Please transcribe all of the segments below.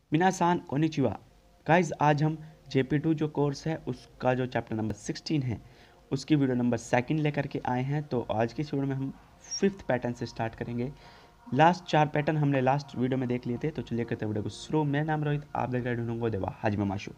मिनासान konnichiwa guys, आज हम JP2 जो कोर्स है उसका जो चैप्टर नंबर 16 है उसकी वीडियो नंबर 2 लेकर के आए हैं। तो आज की इस वीडियो में हम 5th पैटर्न से स्टार्ट करेंगे। लास्ट 4 पैटर्न हमने लास्ट वीडियो में देख लिए थे, तो चलिए करते वीडियो को शुरू। मेरा नाम रोहित, आप देख रहे हैं ढूंढूंगा देवा हाजमा माशू।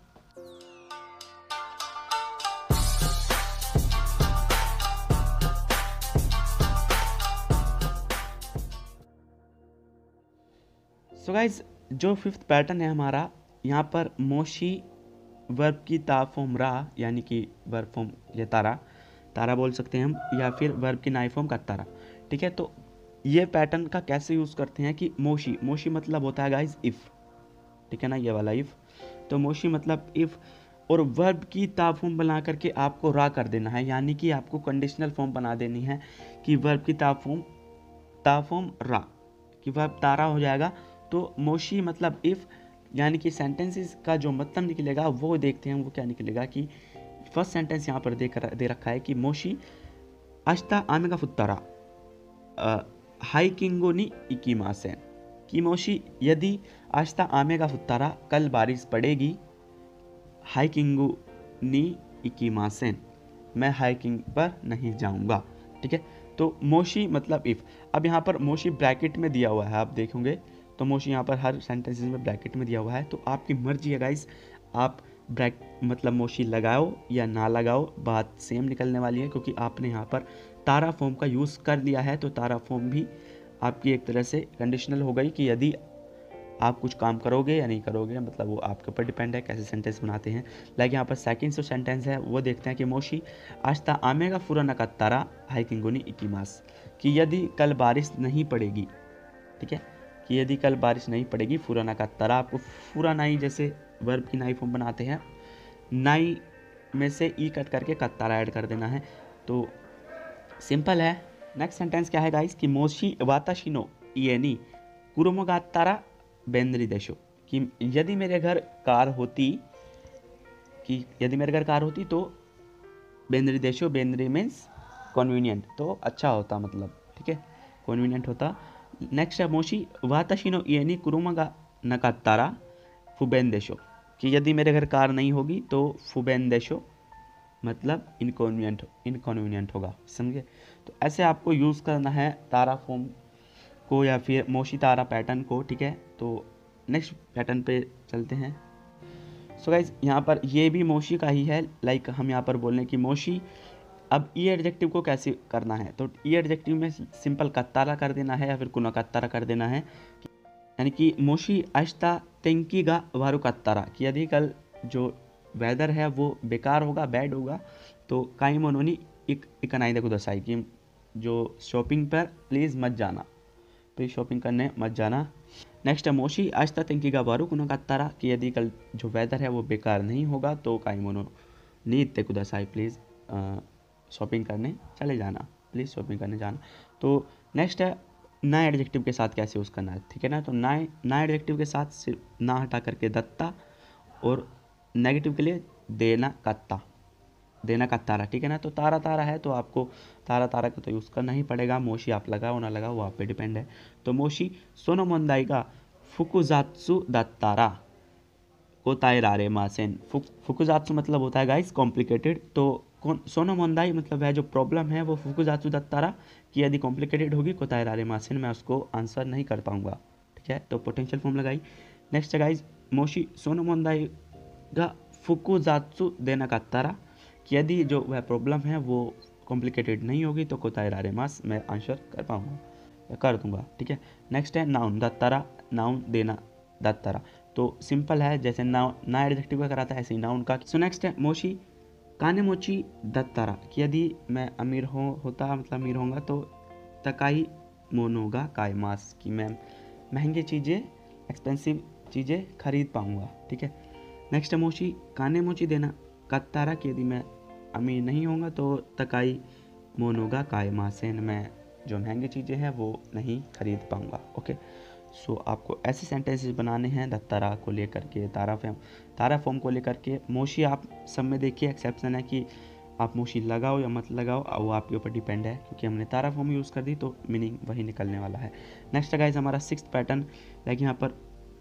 सो गाइज, जो 5th पैटर्न है हमारा, यहाँ पर मोशी वर्ब की ता फॉर्म रा, यानी कि वर्ब फॉर्म ये तारा बोल सकते हैं हम, या फिर वर्ब की नाई फॉर्म का तारा। ठीक है, तो ये पैटर्न का कैसे यूज़ करते हैं कि मोशी मतलब होता है गाइज इफ़। ठीक है ना, ये वाला इफ़। तो मोशी मतलब इफ़, और वर्ब की ता फॉर्म बना करके आपको रा कर देना है, यानी कि आपको कंडीशनल फॉर्म बना देनी है कि वर्ब की ता फॉर्म रा, कि वर्ब तारा हो जाएगा। तो मोशी मतलब इफ़, यानी कि सेंटेंसेस का जो मतलब निकलेगा वो देखते हैं, वो क्या निकलेगा कि फर्स्ट सेंटेंस यहाँ पर दे रखा है कि मोशी आश्ता आमेगा फुत्तारा हाइकिंगो नी इकीमासेन, कि मोशी यदि आश्ता आमेगा फुत्तारा, कल बारिश पड़ेगी, हाइकिंगो नी इकीमासेन, मैं हाइकिंग पर नहीं जाऊँगा। ठीक है, तो मोशी मतलब इफ़। अब यहाँ पर मोशी ब्रैकेट में दिया हुआ है, आप देखोगे तो मोशी यहाँ पर हर सेंटेंसेस में ब्रैकेट में दिया हुआ है। तो आपकी मर्जी है गाइस, आप मतलब मोशी लगाओ या ना लगाओ, बात सेम निकलने वाली है, क्योंकि आपने यहाँ पर तारा फॉर्म का यूज़ कर दिया है। तो तारा फॉर्म भी आपकी एक तरह से कंडीशनल हो गई कि यदि आप कुछ काम करोगे या नहीं करोगे, मतलब वो आपके ऊपर डिपेंड है कैसे सेंटेंस बनाते हैं। लाइक यहाँ पर सेकंड जो सेंटेंस है वो देखते हैं कि मोशी आस्ता आमेगा फुराना का तारा हाइकिंगोनी इकीमास, कि यदि कल बारिश नहीं पड़ेगी। ठीक है, कि यदि कल बारिश नहीं पड़ेगी, फुराना का तारा, आपको फुरा नाई जैसे वर्ब की नाई फॉर्म बनाते हैं, नाई में से ई कट करके कत्तारा ऐड कर देना है। तो सिंपल है। नेक्स्ट सेंटेंस क्या है गाइस कि मोशी वाताशिनो इएनी कुरुमोगातारा बेंद्री देशो, कि यदि मेरे घर कार होती, तो बेंद्री देशो, बेंद्री मीन्स कन्वीनियंट, तो अच्छा होता, मतलब ठीक है, कन्वीनियंट होता। नेक्स्ट है मोशी वाताशिनो इएनी कुरुमगा नकातारा फुबेन देशो, कि यदि मेरे घर कार नहीं होगी तो फुबेन देशो मतलब इनकन्वीनियंट होगा, समझे। तो ऐसे आपको यूज़ करना है तारा फॉर्म को या फिर मोशी तारा पैटर्न को। ठीक है, तो नेक्स्ट पैटर्न पे चलते हैं। सो गाइज, यहाँ पर ये भी मोशी का ही है। लाइक हम यहाँ पर बोल रहे हैं कि मोशी, अब ई एडजेक्टिव को कैसे करना है, तो ई एडजेक्टिव में सिंपल कत्तारा कर देना है या फिर कुना कत्तारा कर देना है, यानी कि मोशी आश्ता तेंकी गा वारू कत्तारा, कि यदि कल जो वेदर है वो बेकार होगा, बैड होगा, तो काई मोनोनी इकनाई देखो दसाई, कि जो शॉपिंग पर प्लीज़ मत जाना, प्लीज़ शॉपिंग करने मत जाना। नेक्स्ट है मोशी आश्ता तेंकी गा वारू कुनो कत्तारा, कि यदि कल जो वेदर है वो बेकार नहीं होगा, तो काई मोनो नी देखो दसाई, प्लीज़ शॉपिंग करने चले जाना, प्लीज़ शॉपिंग करने जाना। तो नेक्स्ट है ना एडजेक्टिव के साथ कैसे यूज़ करना है। ठीक है ना, तो ना एडजेक्टिव के साथ सिर्फ ना हटा करके दत्ता, और नेगेटिव के लिए देना कत्तारा। ठीक है ना, तो तारा है तो आपको तारा का तो यूज़ करना ही पड़ेगा। मोशी आप लगाओ ना लगाओ वो आप पे डिपेंड है। तो मोशी सोनो मोंदाई का फुकुजात्सु दत्तारा कोताई रारे मासेन, फुकुजात्सु मतलब होता है गाइस कॉम्प्लिकेटेड, तो सोनो मोंदाई मतलब है जो प्रॉब्लम है वो फुकुजात्सु दत्तारा, कि यदि कॉम्प्लिकेटेड होगी कोताई रारे मासेन, मैं उसको आंसर नहीं कर पाऊंगा। ठीक है, तो पोटेंशियल फॉर्म लगाई। नेक्स्ट है गाइस मोशी सोनो मोंदाई गा फुकुजात्सु देना कत्तारा, कि यदि जो वह प्रॉब्लम है वो कॉम्प्लिकेटेड नहीं होगी तो कोताई रारे मास मैं आंसर कर पाऊंगा या कर दूंगा। ठीक है, नेक्स्ट है नाउन दत्तारा, नाउन देना दत्तारा, तो सिंपल है, जैसे ना एडजेक्टिव का कराता है ऐसे ही नाउन का। सो नेक्स्ट है मोशी काने मोची दत्तारा, कि यदि मैं अमीर होता मतलब अमीर होऊंगा, तो तकाई मोनोगा काय मास, कि मैं महंगी चीज़ें, एक्सपेंसिव चीज़ें खरीद पाऊंगा। ठीक है, नेक्स्ट है मोशी काने मोची देना कत्तारा, कि यदि मैं अमीर नहीं होऊंगा तो तकाई मोनोगा काय मासेन, मैं जो महंगी चीज़ें हैं वो नहीं खरीद पाऊंगा। ओके, सो आपको ऐसे सेंटेंसेस बनाने हैं दत्तारा को लेकर के, तारा फॉर्म को लेकर के। मोशी आप सब में देखिए एक्सेप्शन है कि आप मोशी लगाओ या मत लगाओ, वो आपके ऊपर डिपेंड है, क्योंकि हमने तारा फॉर्म यूज़ कर दी तो मीनिंग वही निकलने वाला है। नेक्स्ट गाइस हमारा 6th पैटर्न, लाइक यहाँ पर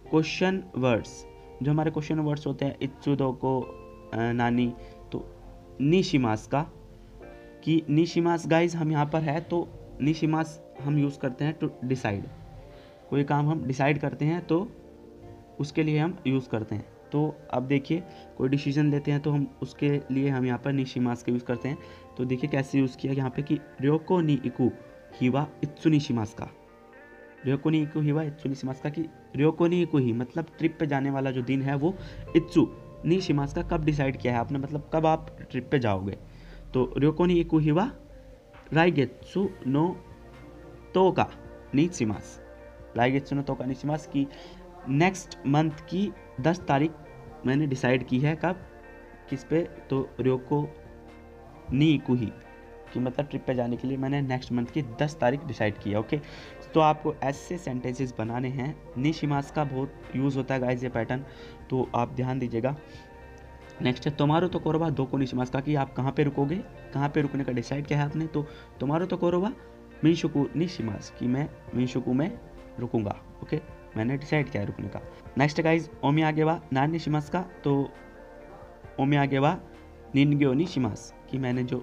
क्वेश्चन वर्ड्स, जो हमारे क्वेश्चन वर्ड्स होते हैं इत्सु दोको नानी, तो निशिमास का, कि निशिमास गाइज हम यहाँ पर है तो निशिमास हम यूज़ करते हैं टू डिसाइड, कोई काम हम डिसाइड करते हैं तो उसके लिए हम यूज़ करते हैं। तो अब देखिए कोई डिसीजन लेते हैं तो हम उसके लिए हम यहाँ पर निशिमास का यूज़ करते हैं। तो देखिए कैसे यूज़ किया यहाँ पे कि र्योको नी इकु हिवा इत्सु निशिमास का, र्योको नी इकु हिवा इत्सु निशिमास का, कि र्योको नी इकु ही मतलब ट्रिप पे जाने वाला जो दिन है वो इत्सु निशिमास का कब डिसाइड किया है आपने, मतलब कब आप ट्रिप पे जाओगे। तो र्योको नी इकु हिवा राइगेत्सु नो तोका निशिमास, राइगेत्सु नो तोका निशिमास की नेक्स्ट मंथ की 10 तारीख मैंने डिसाइड की है, कब, किस पे, तो र्योको नी इकु ही कि मतलब ट्रिप पे जाने के लिए मैंने नेक्स्ट मंथ की 10 तारीख डिसाइड की है। ओके, तो आपको ऐसे सेंटेंसेस बनाने हैं। निशिमास का बहुत यूज़ होता है गाइस ये पैटर्न, तो आप ध्यान दीजिएगा। नेक्स्ट है तोमारो तो कोरोबा दोको निशिमास का, कि आप कहाँ पे रुकोगे, कहाँ पे रुकने का डिसाइड किया है आपने। तो तोमारो तो कोरोबा मिनशुकु निशिमास, कि मैं मिनशुकु में रुकूंगा। ओके, मैंने डिसाइड किया है रुकने का। नेक्स्ट गाइज ओमी आगेवा नान निशिमास का, तो ओमी आगेवा निन्ग्यो निशिमास, कि मैंने जो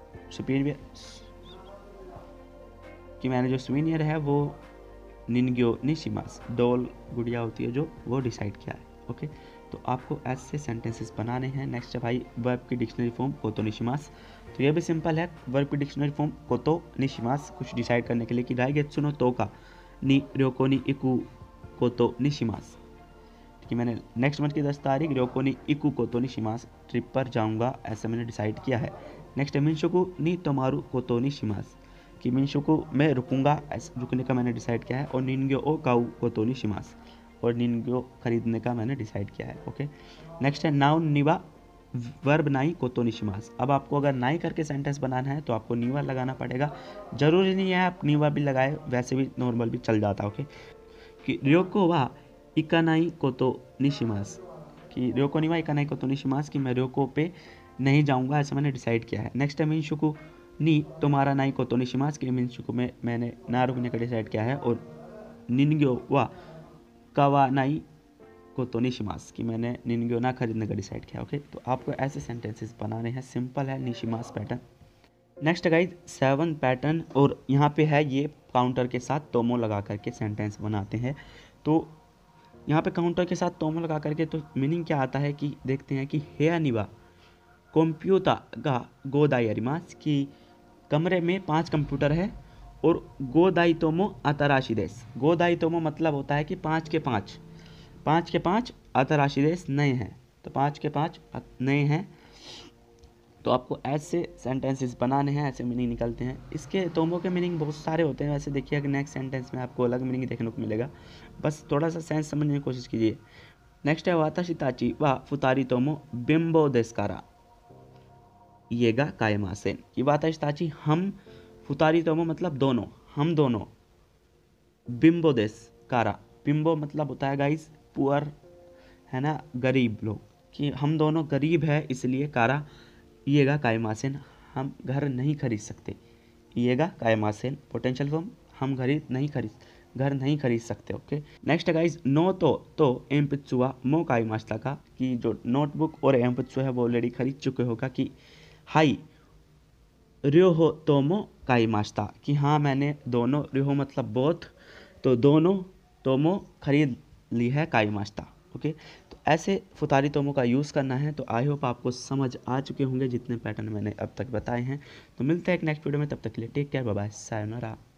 सुवेनियर है वो निन्ग्यो निशिमास, डॉल गुड़िया होती है जो, वो डिसाइड किया है। ओके, तो आपको ऐसे सेंटेंसेस बनाने हैं। नेक्स्ट है भाई वर्ब की डिक्शनरी फॉर्म कोतो निशिमास, तो ये भी सिंपल है। वर्ब की डिक्शनरी फॉर्म कोतो निशिमास, कुछ डिसाइड करने के लिए, कि राइगेत्सु नो तोका नि र्योको नि इकु कोतो निशिमास, कि मैंने नेक्स्ट मंथ की 10 तारीख र्योको नि इकु कोतो निशिमास ट्रिप पर जाऊंगा, ऐसा मैंने डिसाइड किया है। नेक्स्ट है मिनशुकु नि तोमारु कोतो निशिमास, कि मिनशुकु में रुकूंगा, रुकने का मैंने डिसाइड किया है। और निन्ग्यो ओ काउ कोतो निशिमास, और निन्ग्यो खरीदने का मैंने डिसाइड किया है। ओके, नेक्स्ट है नाउन निवा वर्ब नाई कोतो निशिमास। अब आपको अगर नाई करके सेंटेंस बनाना है तो आपको नीवा लगाना पड़ेगा, जरूरी नहीं है आप नीवा भी लगाए, वैसे भी नॉर्मल भी चल जाता है। ओके, कि र्योको वा इकानाई कोतो निशिमास, कि र्योको निवा इकानाई कोतो निशिमास, कि मैं र्योको पे नहीं जाऊंगा, ऐसा मैंने डिसाइड किया है। नेक्स्ट है मिनशुकु नी तुम्हारा नाई कोतो निशिमास, कि मिनशुकु में मैंने ना रुकने का डिसाइड किया है। और निन्ग्यो वा कावा नाई कोतो निशिमास, कि मैंने निन्ग्यो ना खरीदने का डिसाइड किया। ओके, तो आपको ऐसे सेंटेंसेस बनाने हैं, सिंपल है निशिमास पैटर्न। नेक्स्ट गाइज 7 पैटर्न, और यहाँ पे है ये काउंटर के साथ तोमो लगा करके सेंटेंस बनाते हैं। तो यहाँ पे काउंटर के साथ तोमो लगा करके तो मीनिंग क्या आता है कि देखते हैं, कि हेया निवा कंप्यूटर गा गोदाई अरिमास, कि कमरे में 5 कंप्यूटर है, और गोदाई तोमो अतराशी देश, गोदाई तोमो मतलब होता है कि 5 के 5 अतराशी देश नए हैं, तो 5 के 5 नए हैं। तो आपको ऐसे सेंटेंसेस बनाने हैं, ऐसे मीनिंग निकलते हैं। इसके तोमो के मीनिंग बहुत सारे होते हैं, वैसे देखिए कि नेक्स्ट सेंटेंस में आपको अलग मीनिंग देखने को मिलेगा, बस थोड़ा सा सेंस समझने की कोशिश कीजिए। नेक्स्ट है वाताशी ताची वा फुतारी तोमो बिम्बो देस्कारा येगा कायमासेन, कि वाताशी ताची हम, फुतारी तोमो मतलब दोनों, हम दोनों, बिम्बो देस्कारा, बिम्बो मतलब होता है गाइस पुअर, है ना, गरीब लोग, कि हम दोनों गरीब है इसलिए कारा येगा कायमासेन, हम घर नहीं खरीद सकते। येगा कायमासेन पोटेंशियल फॉर्म, हम घर नहीं खरीद सकते। ओके, नेक्स्ट गाइज नो तो एम्पित्सुआ मो काइमास्ता का, कि जो नोटबुक और एम्पित्सु है वो ऑलरेडी खरीद चुके होगा। कि हाई र्योहो तोमो काइमास्ता, कि हाँ मैंने दोनों, र्योहो मतलब बोथ, तो दोनों तोमो खरीद ली है काइमास्ता। ओके, तो ऐसे फुतारी तोमो का यूज़ करना है। तो आई होप आपको समझ आ चुके होंगे जितने पैटर्न मैंने अब तक बताए हैं। तो मिलते हैं एक नेक्स्ट वीडियो में, तब तक के लिए take care, bye bye, sayonara.